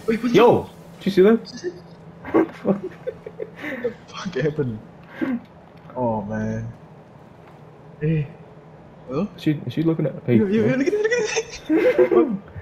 Wait, what Yo! Did you see that? the fuck happened? Oh man. Hey. Hello? Is she looking at? Hey, Look at it, look at it. What?